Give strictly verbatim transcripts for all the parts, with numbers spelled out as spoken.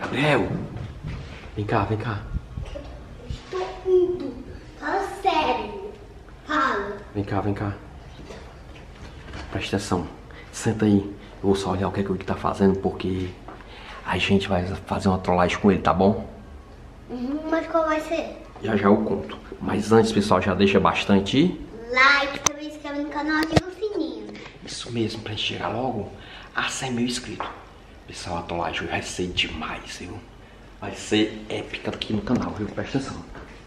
Gabriel! Vem cá, vem cá. Estou indo. Fala sério. Fala. Vem cá, vem cá. Presta atenção. Senta aí. Eu vou só olhar o que é que ele tá fazendo, porque a gente vai fazer uma trollagem com ele, tá bom? Uhum, mas qual vai ser? Já já eu conto. Mas antes, pessoal, já deixa bastante Like, também se inscreve no canal e ativa o sininho. Isso mesmo, pra gente chegar logo a cem mil inscritos. Pessoal, a trollagem vai ser demais, viu? Vai ser épica aqui no canal, viu? Presta atenção.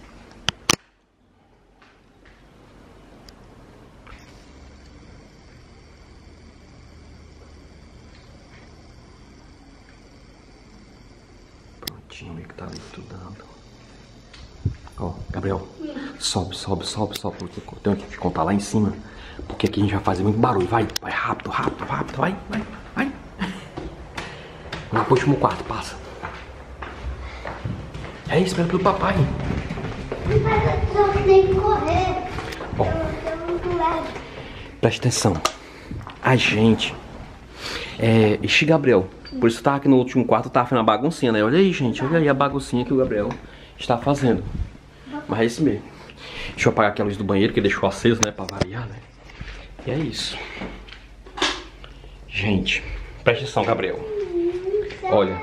Prontinho, ele que tá ali estudando. Ó, Gabriel, sobe, sobe, sobe, sobe. Eu tenho que te contar lá em cima. Porque aqui a gente vai fazer muito barulho. Vai, vai rápido, rápido, rápido. Vai, vai, vai. Lá pro último quarto, passa. É isso, espera pelo papai. Eu tenho que correr. Ó, Eu tô muito leve. presta atenção. A gente... É... Ixi, Gabriel. Por isso que tava aqui no último quarto, tava fazendo uma baguncinha, né? Olha aí, gente. Olha aí a baguncinha que o Gabriel está fazendo. Mas é isso mesmo. Deixa eu apagar aqui a luz do banheiro, que deixou aceso, né? Pra variar, né? E é isso. Gente, presta atenção, Gabriel. Olha.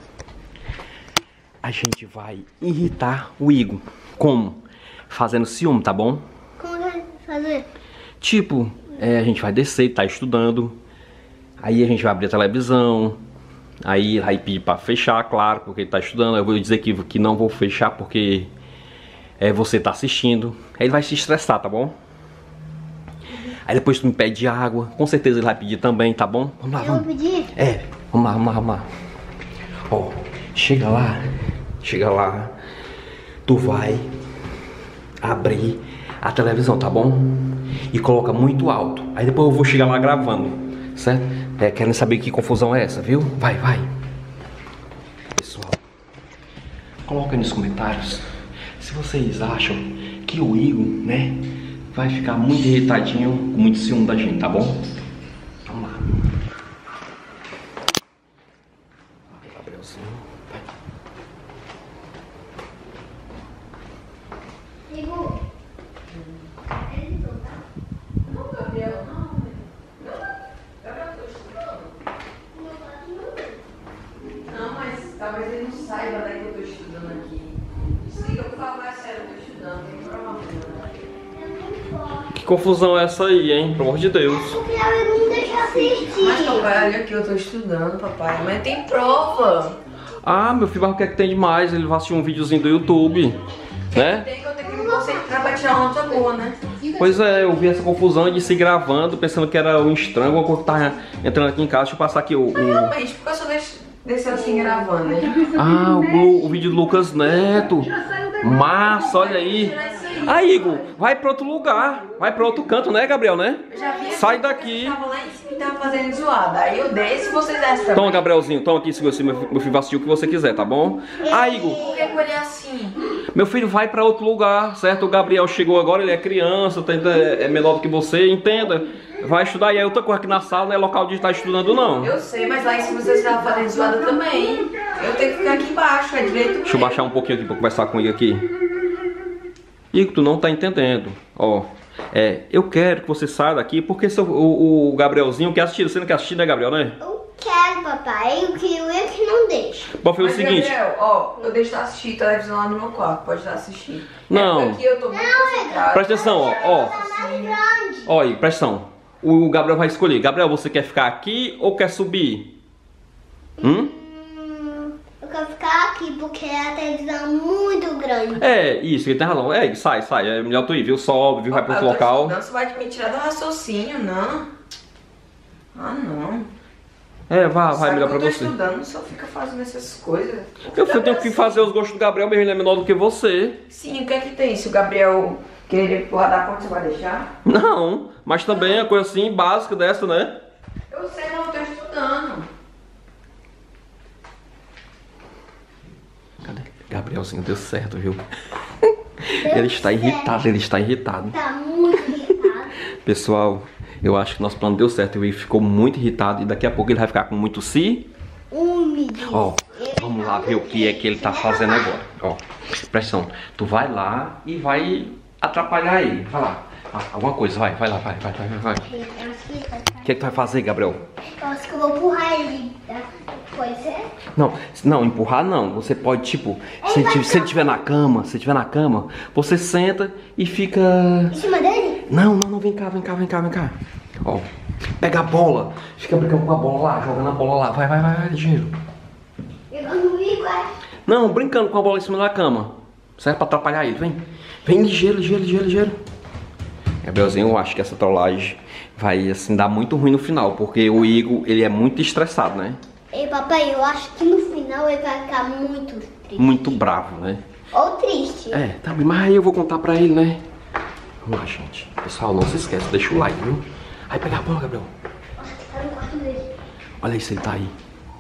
A gente vai irritar o Igor. Como? Fazendo ciúme, tá bom? Como vai fazer? Tipo, é, a gente vai descer, tá estudando. Aí a gente vai abrir a televisão. Aí vai pedir pra fechar, claro, porque ele tá estudando. Eu vou dizer que, que não vou fechar porque é, você tá assistindo. Aí ele vai se estressar, tá bom? Aí depois tu me pede água. Com certeza ele vai pedir também, tá bom? Vamos lá, Eu vamos. vou pedir? É, vamos lá, vamos lá, vamos lá. Ó, chega lá. Chega lá. Tu vai abrir a televisão, tá bom? E coloca muito alto. Aí depois eu vou chegar lá gravando, certo? É, querendo saber que confusão é essa, viu? Vai, vai. Pessoal, coloca aí nos comentários se vocês acham que o Igor, né, vai ficar muito irritadinho, com muito ciúme da gente, tá bom? Vamos lá. Gabrielzinho, vai. Igor. Não, Gabriel, não. Não, Gabriel, eu tô estudando. Não, mas talvez ele não saiba daí que eu tô estudando aqui. Desliga, por favor, é sério, eu tô estudando, tem problema. Que confusão é essa aí, hein? Pelo amor de Deus. Porque ela não deixa assistir. Mas papai, olha aqui, eu tô estudando, papai. Mas tem prova. Ah, meu filho, mas o que é que tem demais? Ele vai assistir um videozinho do YouTube, né? Tem que eu tenho que me concentrar pra tirar uma nota boa, né? Pois é, eu vi essa confusão de se gravando, pensando que era o estranho, alguma coisa que tava entrando aqui em casa. Deixa eu passar aqui o... o... Realmente, porque eu só deixo, deixei assim gravando, né? Ah, o, o vídeo do Lucas Neto. Massa, olha aí. Aí, Igor, vai pra outro lugar. Vai pra outro canto, né, Gabriel, né? Eu já vi Sai assim, daqui. eu tava lá em cima e tava fazendo zoada. Aí eu desço e vocês descem também. Toma, Gabrielzinho, toma aqui, se você, meu filho, meu filho vai assistir o que você quiser, tá bom? Aí, Igor, Por que que ele é assim? meu filho vai pra outro lugar, certo? O Gabriel chegou agora, ele é criança, tá, é menor do que você, entenda. Vai estudar, e aí outra coisa aqui na sala não é local de estar estudando, não. Eu sei, mas lá em cima vocês estavam fazendo zoada também. Eu tenho que ficar aqui embaixo, é direito Deixa eu baixar um pouquinho aqui pra conversar com ele aqui. Igor, tu não tá entendendo. Ó, é, eu quero que você saia daqui, porque seu, o, o Gabrielzinho quer assistir. Você não quer assistir, né, Gabriel, né? Eu quero, papai. Eu que eu é que não deixo. Bom, foi o Mas, seguinte... Gabriel, ó, eu deixo de assistir televisão lá no meu quarto, pode estar assistindo. Não. É porque aqui eu tô muito concentrada. Presta atenção, ó, ó. Tá mais grande. Ó aí, presta atenção. O Gabriel vai escolher. Gabriel, você quer ficar aqui ou quer subir? Hum? Hum, eu quero ficar aqui porque a televisão é muito grande. É, isso, ele tem razão. É, sai, sai. É melhor tu ir, viu? Sobe, viu? Vai pro outro Eu tô local. estudando, você vai me tirar do raciocínio, não. Ah, não. É, vá, vai, Sabe melhor que pra eu tô você. estudando, só fica fazendo essas coisas. Eu filho, tenho que fazer os gostos do Gabriel, mesmo ele é menor do que você. Sim, o que é que tem? Se o Gabriel querer pular da ponte, você vai deixar? Não, mas também é coisa assim, básica dessa, né? Eu sei, mas eu tô estudando. Cadê? Gabrielzinho, deu certo, viu? Ele está irritado, ele está irritado. Tá muito irritado. Pessoal, eu acho que nosso plano deu certo. Ele ficou muito irritado e daqui a pouco ele vai ficar com muito si. Úmido. Ó, Ele Vamos lá ver o que é que ele tá fazendo agora. Ó, presta atenção. Tu vai lá e vai atrapalhar ele. Vai lá. Ah, alguma coisa, vai, vai lá, vai, vai, vai, vai. O que é que tu vai fazer, Gabriel? Eu acho que eu vou empurrar ele. Pode ser? Não, não, empurrar não. Você pode, tipo, se ele, se ele estiver na cama, se ele estiver na cama, você senta e fica... Em cima dele? Não, não, não, vem cá, vem cá, vem cá, vem cá. Ó, pega a bola, fica brincando com a bola lá, jogando a bola lá. Vai, vai, vai, vai, ligeiro. Pegando o Igor. Não, brincando com a bola em cima da cama. Serve pra atrapalhar ele, vem. Vem ligeiro, ligeiro, ligeiro, ligeiro. Gabrielzinho, eu acho que essa trollagem vai, assim, dar muito ruim no final, porque o Igor, ele é muito estressado, né? Ei, papai, eu acho que no final ele vai ficar muito triste. Muito bravo, né? Ou triste. É, tá bem, mas aí eu vou contar pra ele, né? Vamos lá, gente. Pessoal, não se esquece, deixa o like, viu? Aí, pega a bola, Gabriel. Nossa, que tá no quarto dele. Olha aí se ele tá aí.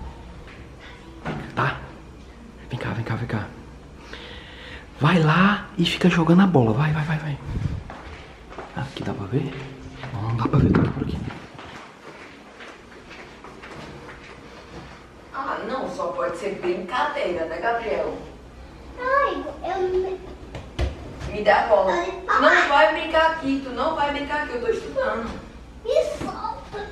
Tá? Vem cá, vem cá, vem cá. Vai lá e fica jogando a bola. Vai, vai, vai, vai. Aqui dá pra ver? Não, não dá pra ver, tá por aqui. Ah, não, só pode ser brincadeira, né, Gabriel? Ai, eu... Me dá a bola. Ai, Tu não vai brincar aqui, tu não vai brincar aqui, eu tô estudando. Me solta.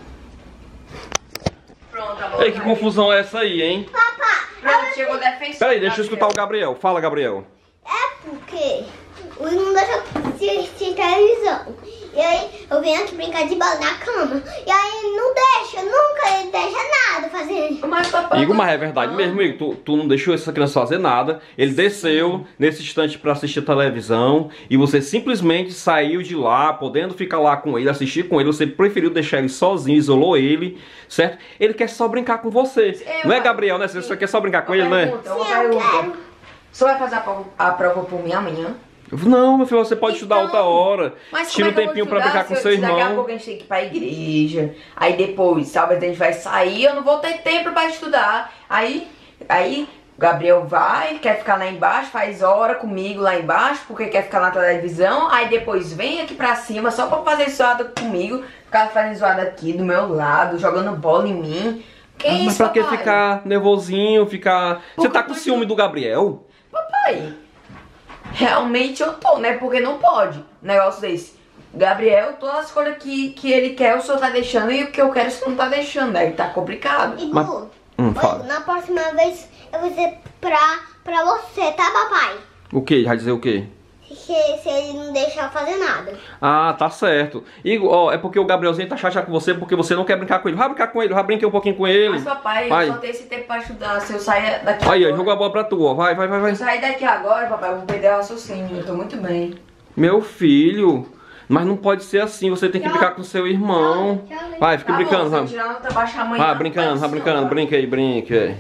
Pronto, a bola Ei, que tá confusão é essa aí, hein? Papá, aí. Pronto, chegou o defensor. Peraí, deixa eu escutar o Gabriel. Fala, Gabriel. é porque o Igor não deixa eu assistir televisão. E aí eu venho aqui brincar de bola na cama. E aí ele não deixa, nunca ele deixa nada fazendo. Mas, papai, Igor, mas é verdade mesmo, Igor. Tu, tu não deixou essa criança fazer nada. Ele desceu nesse instante pra assistir televisão. E você simplesmente saiu de lá, podendo ficar lá com ele, assistir com ele. Você preferiu deixar ele sozinho, isolou ele, certo? Ele quer só brincar com você. Eu, Não é, Gabriel, né? Você só quer só brincar com ele, né? Pergunta, uma Sim, eu pergunta. quero. Você vai fazer a prova, a prova por mim amanhã? Não, meu filho, você pode estudar Então, outra hora. Mas Tira um como é que eu tempinho vou pra estudar brincar com se seu eu- se Daqui a irmão. pouco a gente tem que ir pra igreja. Aí depois, talvez a gente vai sair, eu não vou ter tempo pra estudar. Aí, aí o Gabriel vai, quer ficar lá embaixo, faz hora comigo lá embaixo, porque quer ficar na televisão. Aí depois vem aqui pra cima só pra fazer zoada comigo. Ficar fazendo zoada aqui do meu lado, jogando bola em mim. Que Ah, isso, mas pra que papai? ficar nervosinho, ficar... Você Porque tá com eu tô ciúme do Gabriel? Papai, realmente eu tô, né? Porque não pode um negócio desse. Gabriel, todas as coisas que, que ele quer, o senhor tá deixando, e o que eu quero, o senhor não tá deixando, né? Tá complicado. Igor, Mas- Hum, ô, fala. Igor, na próxima vez eu vou dizer pra, pra você, tá, papai? O quê? Vai dizer o quê? Se, se ele não deixar eu fazer nada. Ah, tá certo. Igor, ó, é porque o Gabrielzinho tá chateado com você porque você não quer brincar com ele. Vai brincar com ele, vai brincar um pouquinho com ele. Mas papai, Vai. eu só tenho esse tempo pra ajudar. Se eu sair daqui Aí, ó, agora... jogou a bola pra tu, ó. Vai, vai, vai, vai. Se eu sair daqui agora, papai, eu vou perder o raciocínio. Eu tô muito bem. Meu filho, mas não pode ser assim. Você tem que brincar com seu irmão. Tchau, tchau. Vai, fica Tá brincando, bom, se eu vai. tirar nota baixa amanhã... Vai, não brincando, faz vai isso, brincando. não, tá? Brinca aí, brinca aí.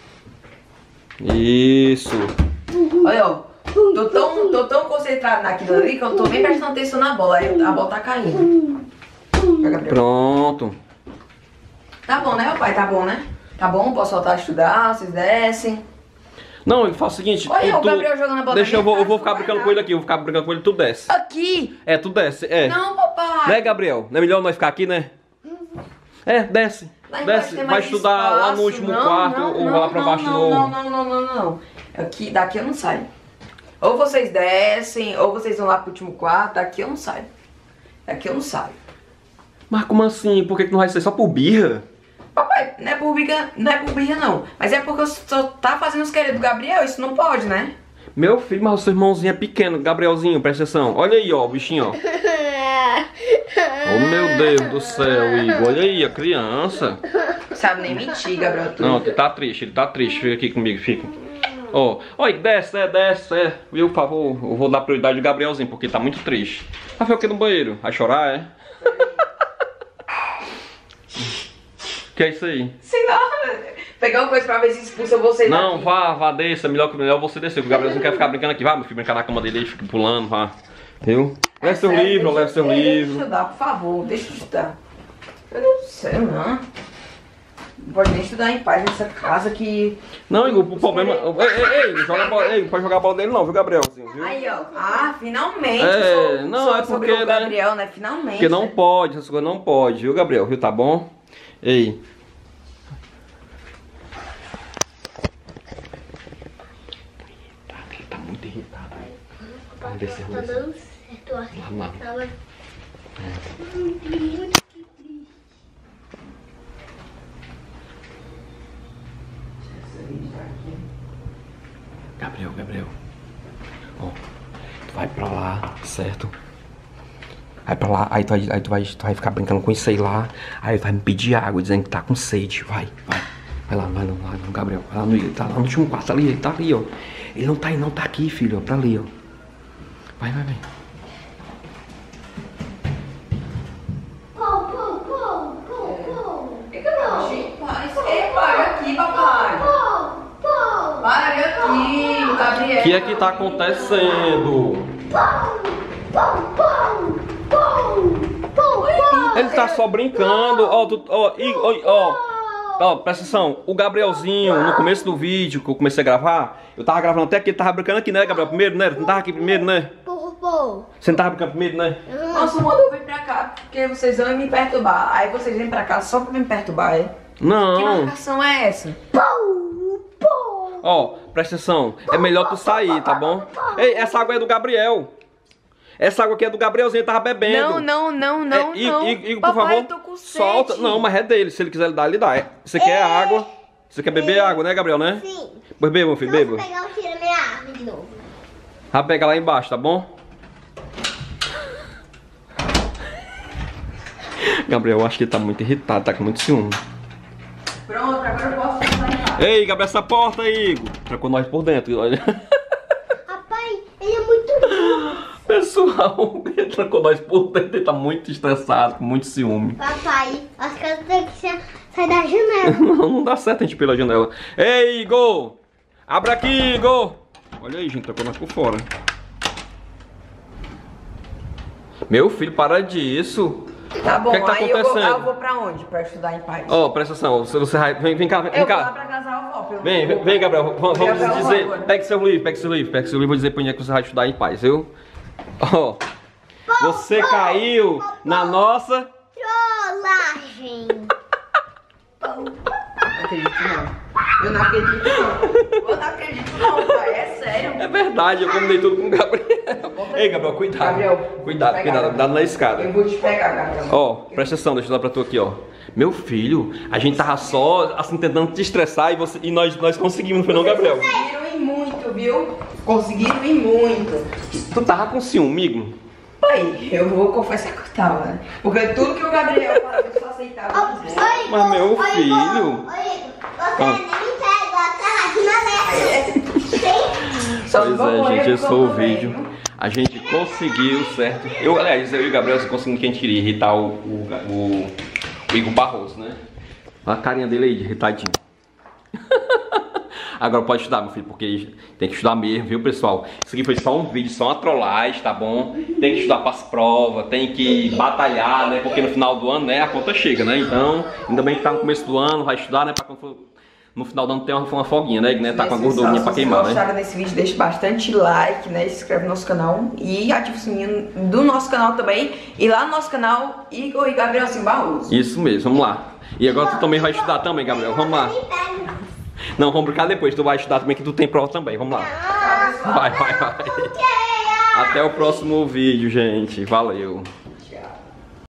Isso. Olha, ó. Tô tão, tô tão concentrado naquilo ali que eu não tô nem prestando atenção na bola. Aí a bola tá caindo. Vai, Gabriel. Pronto. Tá bom, né, papai? Tá bom, né? Tá bom, posso voltar a estudar, vocês descem. Não, ele faz o seguinte. Olha, tu- o Gabriel jogando a bola Deixa na eu vou, minha eu vou cara, ficar não brincando vai com ele nada. aqui. Eu vou ficar brincando com ele, tu desce. Aqui! É, tu desce, é. Não, papai! Né, Gabriel? Não é melhor nós ficar aqui, né? É, desce. Lá embaixo Desce. tem Vai mais estudar lá no espaço. último Não, quarto não, ou não, vai lá pra não, baixo de não, novo. Não, não, não, não, não. Aqui, daqui eu não saio. Ou vocês descem, ou vocês vão lá pro último quarto. Daqui eu não saio. Daqui eu não saio. Mas como assim? Por que que não vai ser só por birra? Papai, não é por birra, não é por birra, não. Mas é porque eu só tá fazendo os queridos do Gabriel. Isso não pode, né? Meu filho, mas o seu irmãozinho é pequeno, Gabrielzinho, presta atenção. Olha aí, ó, o bichinho, ó. Oh, meu Deus do céu, Igor. Olha aí, a criança. Sabe nem mentir, Gabriel. Tu. Não, ele tá triste, ele tá triste. Fica aqui comigo, fica. Ó, ó, desce, é, desce, é. Eu, por favor, eu vou dar prioridade ao Gabrielzinho, porque tá muito triste. Vai fazer o que no banheiro? Vai chorar, é? Que é isso aí? Sei lá. Pegar uma coisa pra ver se expulsa vocês Não, daqui. vá, vá, desça. Melhor, melhor você descer, porque o Gabrielzinho quer ficar brincando aqui. Vai, meu filho, brincar na cama dele, fica pulando, vá. Viu? Leve seu Sério, livro, deixa- leve seu Deixa eu livro. estudar, por favor. Deixa eu estudar. Meu Deus do céu, não. Não pode nem estudar em paz nessa casa que... Não, Igor, o problema. Ei, ei, ei, não joga a bola, ei, não pode jogar a bola dele, não, viu, Gabrielzinho, viu? Aí, ó. Ah, finalmente. É, eu sou, não, sou é sobre porque, o né? Gabriel, né? Finalmente. Porque não né? pode, essas coisas não pode, viu, Gabriel, viu? Tá bom? Ei. irritado. Vamos descer, Tá vamos descer. dando certo, eu acho. Vamos lá. Tava... Gabriel, Gabriel. Ó, tu vai pra lá, certo? Vai pra lá, aí tu vai, aí tu vai, tu vai ficar brincando com isso aí lá. Aí tu vai me pedir água, dizendo que tá com sede. Vai, vai. Vai lá, vai lá, vai lá, Gabriel. Vai lá no, ele tá lá no último quarto, ali, ele tá ali, ó. Ele não tá aí, não, tá aqui, filho, ó, pra ali, ó. Vai, vai, vai. Pô, pô, pô, pô, pô. Fica baixinho, pai. Ei, pai, aqui, papai. Pô, pô. Pai, aqui, Gabriel. O que é que tá acontecendo? Ele tá só brincando, ó, tu, ó, e- ó, ó, ó, presta atenção, o Gabrielzinho, no começo do vídeo que eu comecei a gravar, eu tava gravando até que ele tava brincando aqui, né, Gabriel, primeiro, né, não tava aqui primeiro, né, Pô, pô. você não tava brincando primeiro, né, Nossa, mano, eu vim pra cá porque vocês vão me perturbar. Aí vocês vêm pra cá só pra me perturbar, é? Que não, marcação é essa? ó, presta atenção, é melhor tu sair, tá bom, ei, essa água é do Gabriel, essa água aqui é do Gabrielzinho, ele tava bebendo. Não, não, não, não, É, e, não. e, e, por Papai, favor, eu tô com sede. solta, não, mas é dele, se ele quiser lhe dar, ele dá, é. Você quer água, você quer beber água, né, Gabriel, né, Sim. pois beba, meu filho, Se beba. você pegar, eu tiro a minha arma de novo. Vai pegar lá embaixo, tá bom? Gabriel, eu acho que ele tá muito irritado, tá com muito ciúme. Pronto, agora eu posso passar em casa. Ei, Gabriel, essa porta aí, Igor. Trancou nós por dentro. Rapaz, ele é muito bom. Pessoal, ele trancou nós por dentro, ele tá muito estressado, com muito ciúme. Papai, acho que eu tenho que sa- sair da janela. Não, não dá certo a gente ir pela janela. Ei, Igor! Abra aqui, Igor! Olha aí, gente, trancou nós por fora. Meu filho, para disso. Tá bom, O que é que tá aí eu vou, acontecendo? eu vou pra onde? Pra estudar em paz. Ó, presta atenção, você, você vai, vem, vem cá, vem eu vou lá cá. pra casa da avó. pelo Vem, amor. vem, vem, Gabriel, vamos, vamos Gabriel, dizer, vamos. pegue seu livro, pegue seu livro, pegue seu livro, vou dizer pra onde é que você vai estudar em paz, viu? Ó, você caiu na nossa... Trollagem. Não acredito não. Eu não acredito não. Eu não acredito não, pai. É sério. É verdade, eu combinei tudo com o Gabriel. Ei, Gabriel, cuidado. Gabriel, cuidado, pegar, cuidado, Gabriel. cuidado na escada. Eu vou te pegar, Gabriel. Ó, presta atenção, deixa eu dar pra tu aqui, ó. Meu filho, a gente tava só, assim, tentando te estressar e, você, e nós, nós conseguimos, não foi não, Gabriel? Conseguiram ir muito, viu? Conseguiram ir muito. Tu tava com ciúme, amigo? Pai, eu vou confessar que eu tava, né? Porque tudo que o Gabriel falava eu só aceitava. dizer. Mas meu filho. Você nem me pega, atrás na letra. Só não Pois vou é, morrer gente, esse porque foi eu o tô bem, vídeo. viu? A gente conseguiu, certo? Eu, aliás, eu e o Gabriel conseguimos que a gente queria irritar o, o, o, o Igor Barroso, né? Olha a carinha dele aí, de irritadinho. Agora pode estudar, meu filho, porque tem que estudar mesmo, viu, pessoal? Isso aqui foi só um vídeo, só uma trollagem, tá bom? Tem que estudar para as provas, tem que batalhar, né? Porque no final do ano, né, a conta chega, né? Então, ainda bem que tá no começo do ano, vai estudar, né? Pra quando for no final do ano ter uma, uma folguinha, né? né? Tá com a gordurinha pra queimar, Se vocês gostaram né? desse vídeo, deixe bastante like, né? Se inscreve no nosso canal e ativa o sininho do nosso canal também. E lá no nosso canal, Igor e Gabrielzinho Barroso. Isso mesmo, vamos lá. E agora tu também vai estudar também, Gabriel, vamos lá. Não, vamos brincar depois, tu vai estudar também que tu tem prova também, vamos lá. Vai, vai, vai. Até o próximo vídeo, gente. Valeu.